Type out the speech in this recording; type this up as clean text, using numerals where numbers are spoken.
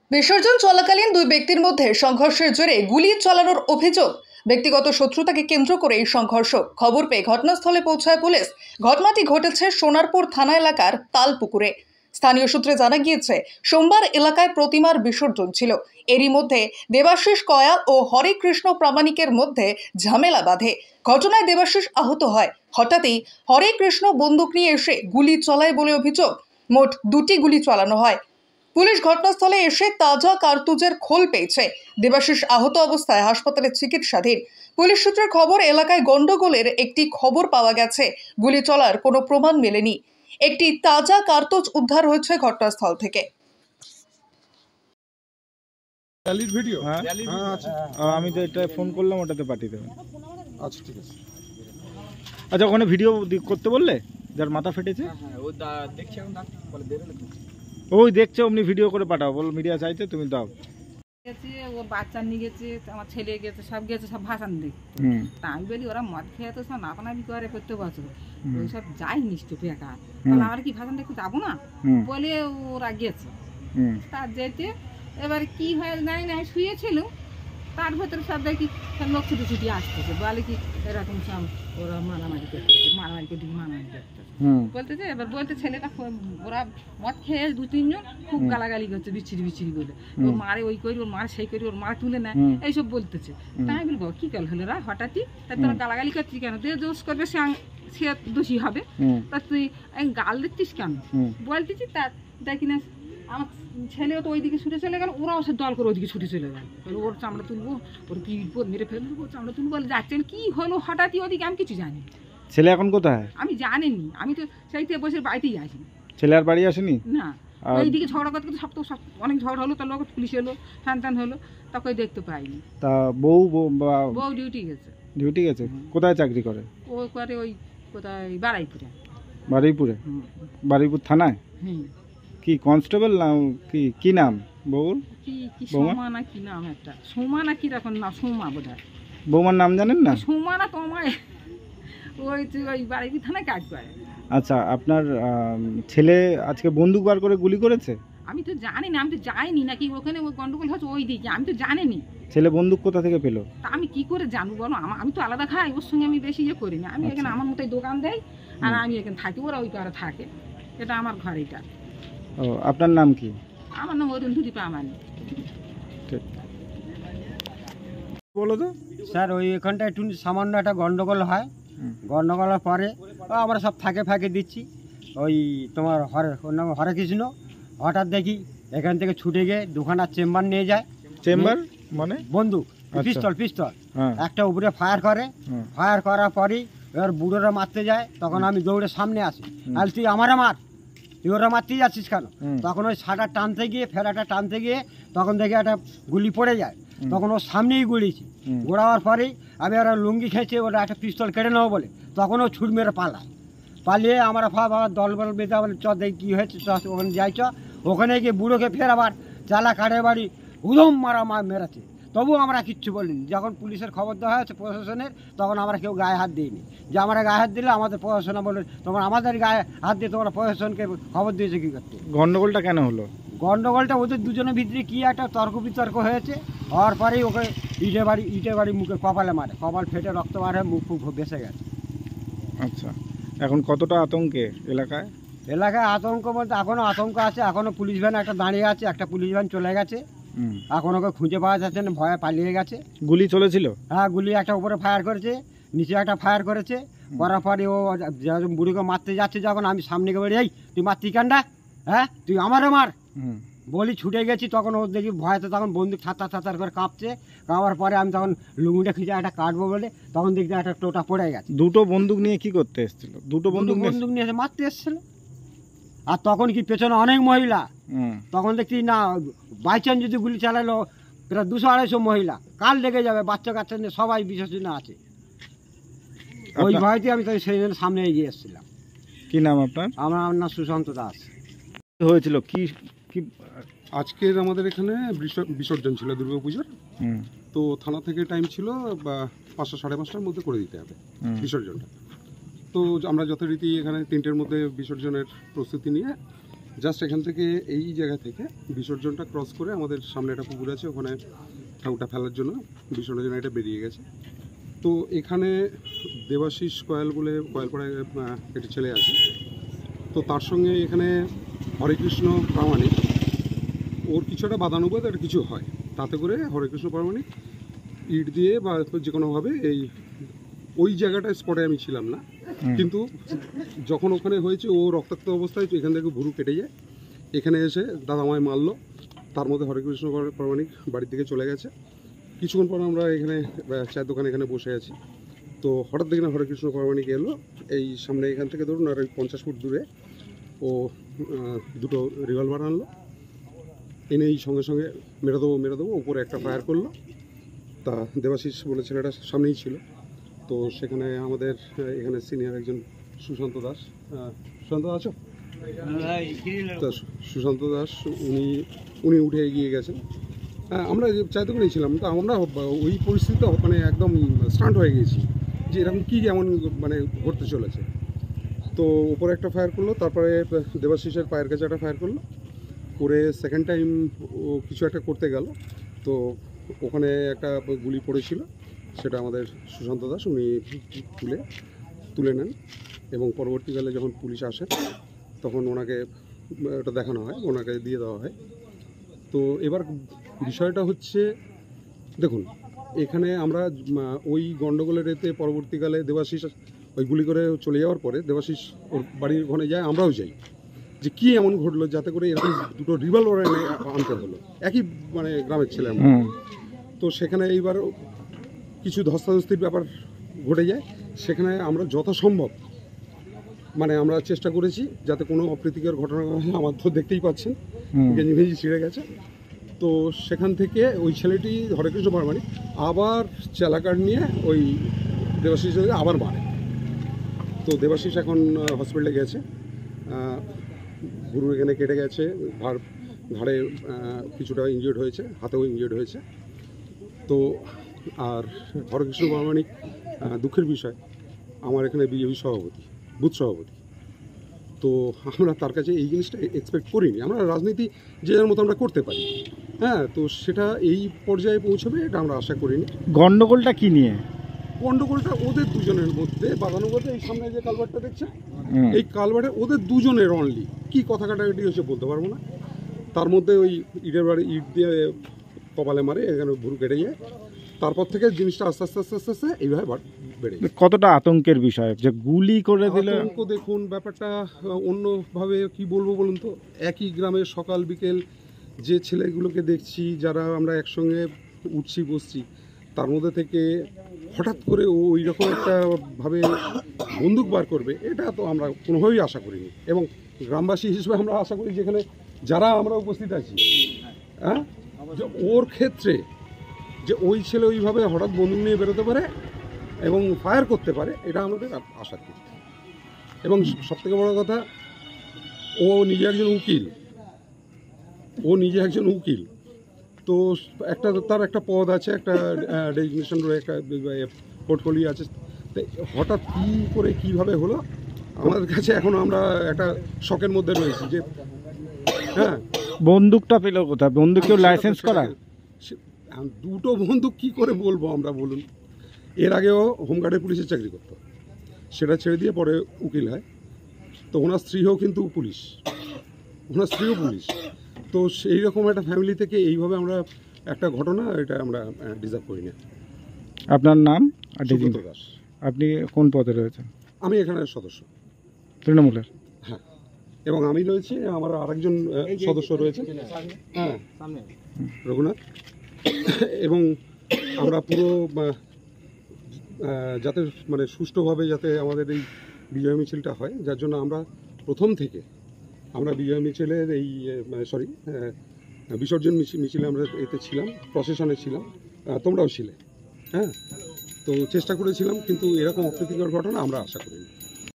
বিসর্জন চলাকালীন দুই ব্যক্তির মধ্যে সংঘর্ষের জেরে গুলি চালানোর অভিযোগ। ব্যক্তিগত শত্রুতাকে কেন্দ্র করে এই সংঘর্ষ। খবর পেয়ে ঘটনাস্থলে পৌঁছায় পুলিশ। ঘটনাটি ঘটেছে সোনারপুর থানা এলাকার তালপুকুরে। স্থানীয় সূত্রে জানা গিয়েছে, সোমবার এলাকায় প্রতিমার বিসর্জন ছিল। এরই মধ্যে দেবাশিস কয়াল ও হরে কৃষ্ণ প্রামাণিকের মধ্যে ঝামেলা বাধে। ঘটনায় দেবাশিস আহত হয়। হঠাৎই হরে কৃষ্ণ বন্দুক নিয়ে এসে গুলি চালায় বলে অভিযোগ। মোট 2টি গুলি চালানো হয়। পুলিশ ঘটনাস্থলে এসে তাজা কার্তুজের খোল পেয়েছে। দেবাশিস আহত অবস্থায় হাসপাতালে চিকিৎসাধীন। পুলিশ সূত্রের খবর, এলাকায় গন্ডগোলের একটি খবর পাওয়া গেছে। গুলি চলার কোনো প্রমাণ মেলেনি। একটি তাজা কার্তুজ উদ্ধার হয়েছে ঘটনাস্থল থেকে। আমি তো এটা ফোন করলাম, ওটাতে পাঠিয়ে দেবেন। আচ্ছা ঠিক আছে। আচ্ছা, ওখানে ভিডিও করতে বললে যার মাথা ফেটেছে? ওই দেখছে, অমনি ভিডিও করে পাঠাও, বল মিডিয়া চাইতে, তুমি দাও। ওর বাচ্চা নিয়ে গেছে, আমার ছেলে গেছে, সব গেছে, সব ভাষণ দেখতে। তা আমি বলি ওরা মদ খেয়ে তো সব নাপানাবি করে প্রত্যেক বছর, ওই সব যাই নিশ্চয় বেকার, তাহলে আমরা কি ভাষণ দেখতে যাবো না বলে ওরা গেছে। তার যেতে এবার কি হয় জানি না, আমি শুয়েছিল, তার ভেতরে সব দেখি লোক ছুটি ছুটি আসতেছে, বলে কি এরকম সব ওরা মারামারি করতেছে, মারামারি করতে করতেছে বলতেছে। এবার বলতে ছেলেটা ওরা মদ খেয়ে 2-3 জন খুব গালাগালি করছে, বিচ্ছিরি বিচ্ছিরি বলে, ওর মারে ওই করি, ওর মারে সেই করি, ওর মারে তুলে নেয়, এইসব বলতেছে। তাই আমি বলবো কি গেল হলো রা হঠাৎই, তা তোরা গালাগালি করছিস কেন? তুই দোষ করবে, সে দোষী হবে, তা তুই গাল দিচ্ছিস কেন বলতেছি। তার দেখি না আমার ছেলেও তো ওইদিকে ছুটে চলে গেল, ওরাও সে দল করে ওইদিকে ছুটে চলে গেল, ওর চামড়া তুলবো, ওর কি মেরে ফেলবো, ওর চামড়া তুলবো বলে যাচ্ছেন। কি হলো হঠাৎই ওদিকে আমি কিছু জানি। ছেলে এখন কোথায়? আমি জানিনি, আমি তো সেইতে বসে বাড়িতেই আছি। ছেলে আর বাড়ি আসেনি? না, ওইদিকে ঝগড়া করতে করতে সব অনেক ঝগড়া হলো, তার লোক পুলিশ এলো, টান হলো, তাকে দেখতে পাইনি। তা বউ ডিউটি গেছে। ডিউটি গেছে? কোথায় চাকরি করে? ও করে ওই কোথায় বারাইপুরে। বারুইপুর থানায়? কি কনস্টেবল না কি নাম বউর? কি সোমা না কি নাম, একটা সোমা না কি রকম না, সোমা বোধহয়। বৌমার নাম জানেন না? সোমা না তোমায়, ওই বারাইপুর থানায় কাজ করে। আচ্ছা, আপনার ছেলে আজকে বন্দুক বার করে গুলি করেছে? আমি তো জানি না, আমি তো যাইনি নাকি ওখানে, ওই গন্ডগোল হচ্ছে ওই দিকে, আমি তো জানিনি। ছেলে বন্দুক কোথা থেকে পেলো? তা আমি কি করে জানবো বলো, আমি তো আলাদা খাই, ওর সঙ্গে আমি বেশি করি না। আমি এখানে আমার মতোই দোকান দেয়, আর আমি এখানে থাকি, ওরা ওই পাড়ে থাকে, এটা আমার ঘর। এটা ও, আপনার নাম কি? আমার নাম অরুন্ধতী প্রামাণিক। ঠিক, বলো তো। স্যার ওই এখানটা একটু সামান্য একটা গন্ডগোল হয়, গন্ডগোলের পরে আমরা সব ফাঁকে দিচ্ছি। ওই তোমার ওর নাম হরে কৃষ্ণ, হঠাৎ দেখি এখান থেকে ছুটে গিয়ে দুখানা চেম্বার নিয়ে যায়। চেম্বার মানে? বন্দুক, পিস্তল একটা উপরে ফায়ার করে। ফায়ার করার পরই এবার বুড়োরা মারতে যায়, তখন আমি দৌড়ে সামনে আসি, আর তুই আমারে মার, তুই ওরা মারতেই যাচ্ছিস কেন? তখন ওই ফেরাটা টানতে গিয়ে তখন দেখি একটা গুলি পড়ে যায়, তখন ওর সামনেই গুলিছি। গোড়াবার পরেই আমি ওরা লুঙ্গি খেয়েছে, ওরা একটা পিস্তল কেটে নেবো বলে, তখন ও ছুট মেরে পালিয়ে আমরা দল বেঁধে আবার চ দেখি কী হয়েছে, ওখানে যাই ওখানে গিয়ে বুড়োকে ফের আবার চালা কাঠের বাড়ি উদম মেরেছে, তবু আমরা কিচ্ছু বলিনি। যখন পুলিশের খবর দেওয়া হয়েছে প্রশাসনের, তখন আমরা কেউ গায়ে হাত দিইনি, যে আমরা গায়ে হাত দিলে আমাদের প্রশাসন বলে তোমার আমাদের গায়ে হাত দিয়ে তোমরা প্রশাসনকে খবর দিয়েছে কী করতে। গন্ডগোলটা কেন হলো? গন্ডগোলটা ওদের দুজনের ভিতরে কী একটা তর্ক বিতর্ক হয়েছে, হওয়ার পরেই ওকে ইটে বাড়ি মুখে কপালে মারে, কপাল ফেটে রক্ত বার হয়ে মুখ বেসে গেছে। আচ্ছা, এখন কতটা আতঙ্কে এলাকায়? আতঙ্ক বলতে এখনও আতঙ্ক আছে, এখনও পুলিশ ভ্যান একটা দাঁড়িয়ে আছে, একটা পুলিশ ভ্যান চলে গেছে, এখন ওকে খুঁজে পাওয়া যাচ্ছে না, ভয়ে পালিয়ে গেছে। গুলি চলেছিল? হ্যাঁ, গুলি একটা উপরে ফায়ার করেছে, নিচে একটা ফায়ার করেছে, করার পরে ও বুড়িকে মারতে যাচ্ছে, যখন আমি সামনে গিয়ে বলি এই তুই মারতি কান্ডা, হ্যাঁ তুই আমারে মার বলি, ছুটে গেছি, তখন ও দেখি ভয়তে তখন বন্দুক থাতার করে কাঁপছে। কাঁপার পরে আমি তখন লুঙ্গিটা খিঁচে একটা কাটবো বলে, তখন দেখি একটা টোটা পড়ে গেছে। দুটো বন্দুক নিয়ে কি করতে এসেছিল? দুটো বন্দুক নিয়ে এসে মারতে এসেছিল। আর তখন কি পেছনে অনেক মহিলা, তখন দেখছি না বাই চান্স যদি গুলি চালালো প্রায় 200-250 মহিলা, কাল লেগে যাবে, বাচ্চা কাচ্চা নিয়ে সবাই বিসর্জনে আছে। ওই ভয়তে আমি তো সেই জন্য সামনে এগিয়ে এসেছিলাম। কি নাম আপনার? আমার নাম সুশান্ত দাস। হয়েছিল কি? আজকের আমাদের এখানে বিসর্জন ছিল দুর্গাপুজোর, তো থানা থেকে টাইম ছিল 5টা 5:30টার মধ্যে করে দিতে হবে বিসর্জনটা। তো আমরা যথারীতি এখানে 3টের মধ্যে বিসর্জনের প্রস্তুতি নিয়ে জাস্ট এখান থেকে এই জায়গা থেকে বিসর্জনটা ক্রস করে আমাদের সামনে একটা পুকুর আছে, ওখানে ঠাকুরটা ফেলার জন্য বিসর্জনের জন্য এটা বেরিয়ে গেছে। তো এখানে দেবাশিস কয়াল বলে কয়ালপাড়ায় একটি ছেলে আছে, তো তার সঙ্গে এখানে হরেকৃষ্ণ প্রামাণিক ওর কিছু একটা বাদানুবাদ একটা কিছু হয়, তাতে করে হরেকৃষ্ণ প্রামাণিক ইট দিয়ে বা যে কোনোভাবে ওই জায়গাটায় স্পটে আমি ছিলাম না, কিন্তু যখন ওখানে হয়েছে ও রক্তাক্ত অবস্থায় এখান থেকে ভুরু কেটে যায়, এখানে এসে দাদা আমায় মারলো। তার মধ্যে হরেকৃষ্ণ প্রামাণিক বাড়ির দিকে চলে গেছে। কিছুক্ষণ পর আমরা এখানে চায়ের দোকানে এখানে বসে আছি, তো হঠাৎ দেখি না হরেকৃষ্ণ প্রামাণিক এলো এই সামনে, এখান থেকে ধরুন আর 50 ফুট দূরে ও দুটো রিভলভার আনলো, এনে এই সঙ্গে সঙ্গে মেরে দেবো উপরে একটা ফায়ার করলো। তা দেবাশিস বলে ছেলেটা সামনেই ছিল, তো সেখানে আমাদের এখানে সিনিয়র একজন সুশান্ত দাস, সুশান্ত আছো? তা সুশান্ত দাস উনি উঠে এগিয়ে গেছেন। আমরা চায়ের দোকানেই ছিলাম, তো আমরা ওই পরিস্থিতিতে মানে একদম স্টান্ট হয়ে গিয়েছি যে এরকম কী এমন মানে ঘটতে চলেছে। তো উপরে একটা ফায়ার করলো, তারপরে দেবাশিসের পায়ের কাছে একটা ফায়ার করলো, করে সেকেন্ড টাইম ও কিছু একটা করতে গেল, তো ওখানে একটা গুলি পড়েছিল, সেটা আমাদের সুশান্ত দাস উনি তুলে নেন, এবং পরবর্তীকালে যখন পুলিশ আসে তখন ওনাকে ওটা দেখানো হয়, ওনাকে দিয়ে দেওয়া হয়। তো এবার বিষয়টা হচ্ছে, দেখুন এখানে আমরা ওই গণ্ডগোলের এতে পরবর্তীকালে দেবাশিস ওই গুলি করে চলে যাওয়ার পরে দেবাশিস ওর বাড়ির ওখানে যায়, আমরাও যাই, যে কী এমন ঘটলো যাতে করে এরকম দুটো রিভলভার এনে আনতে হলো, একই মানে গ্রামের ছেলে আমরা। তো সেখানে এইবার কিছু ধস্তাধস্তির ব্যাপার ঘটে যায়, সেখানে আমরা যথাসম্ভব মানে আমরা চেষ্টা করেছি যাতে কোনো অপ্রীতিকর ঘটনা হয়। আমার তো দেখতেই পাচ্ছেন গেঞ্জি ভেঞ্জি ছিঁড়ে গেছে। তো সেখান থেকে ওই ছেলেটি হরেকৃষ্ণ প্রামাণিক আবার চেলাকার নিয়ে ওই দেবাশিসকে আবার মারে। তো দেবাশিস এখন হসপিটালে গেছে, গুরু এখানে কেটে গেছে, ঘাড়ে কিছুটা ইনজিওর্ড হয়েছে, হাতেও ইনজিওর্ড হয়েছে। তো আর হরেকৃষ্ণ প্রামাণিক দুঃখের বিষয় আমার এখানে বিজেপি সভাপতি, বুথ সভাপতি, তো আমরা তার কাছে এই জিনিসটা এক্সপেক্ট করিনি। আমরা রাজনীতি যে যার মতো আমরা করতে পারি, হ্যাঁ, তো সেটা এই পর্যায়ে পৌঁছবে এটা আমরা আশা করিনি। গন্ডগোলটা কি নিয়ে? গন্ডগোলটা ওদের দুজনের মধ্যে, বাদানুবাদে এই সামনে যে কালভারটা দেখছেন এই কালভার্টে ওদের দুজনের অনলি, কি কথা কাটাকাটি হয়েছে বলতে পারবো না। তার মধ্যে ওই ইটের বাড়ি ইট দিয়ে কপালে মারে, এখানে ভুরু কেটে যায়। তারপর থেকে জিনিসটা আস্তে আস্তে আস্তে আস্তে আস্তে এইভাবে বেড়ে যায়। কতটা আতঙ্কের বিষয় যে গুলি করে দিলে? আতঙ্ক দেখুন, ব্যাপারটা অন্যভাবে কি বলবো বলুন তো, একই গ্রামে সকাল বিকেল যে ছেলেগুলোকে দেখছি, যারা আমরা একসঙ্গে উঠছি বসছি, তার মধ্যে থেকে হঠাৎ করে ওই রকম একটা ভাবে বন্দুক বার করবে, এটা তো আমরা কোনোভাবেই আশা করিনি। এবং গ্রামবাসী হিসেবে আমরা আশা করি যেখানে যারা আমরা উপস্থিত আছি, হ্যাঁ, যে ওর ক্ষেত্রে যে ওই ছেলে ওইভাবে হঠাৎ বন্দুক নিয়ে বেরোতে পারে এবং ফায়ার করতে পারে, এটা আমাদের আশা করি। এবং সবথেকে বড় কথা, ও নিজে একজন উকিল, তো তার একটা পদ আছে, একটা ডেজিগনেশন একটা পোর্টফোলিও আছে। তো হঠাৎ কী করে কীভাবে হলো আমাদের কাছে এখনো আমরা একটা শকের মধ্যে রয়েছি যে হ্যাঁ। বন্দুকটা পেল কোথায়? বন্দুক কেউ লাইসেন্স করা? দুটো বন্দুক কি করে বলবো আমরা, বলুন। এর আগেও হোমগার্ডের পুলিশের চাকরি করতো, সেটা ছেড়ে দিয়ে পরে উকিল হয়। তো ওনার স্ত্রীও কিন্তু পুলিশ, তো সেই রকম একটা ফ্যামিলি থেকে এইভাবে আমরা একটা ঘটনা, এটা আমরা ডিজার্ভ করি না। আপনার নাম? সুব্রত দাস। আপনি কোন পদে রয়েছেন? আমি এখানে সদস্য, তৃণমূলের। হ্যাঁ, এবং আমি রয়েছি, আমার আরেকজন সদস্য রয়েছে, হ্যাঁ, রঘুনাথ। এবং আমরা পুরো যাতে মানে সুষ্ঠুভাবে যাতে আমাদের এই বিজয় মিছিলটা হয়, যার জন্য আমরা প্রথম থেকে আমরা বিজয় মিছিলের এই বিসর্জন মিছিলে আমরা এতে ছিলাম, প্রসেশনে ছিলাম, তোমরাও ছিলে, হ্যাঁ। তো চেষ্টা করেছিলাম, কিন্তু এরকম অপ্রীতিকর ঘটনা আমরা আশা করিনি।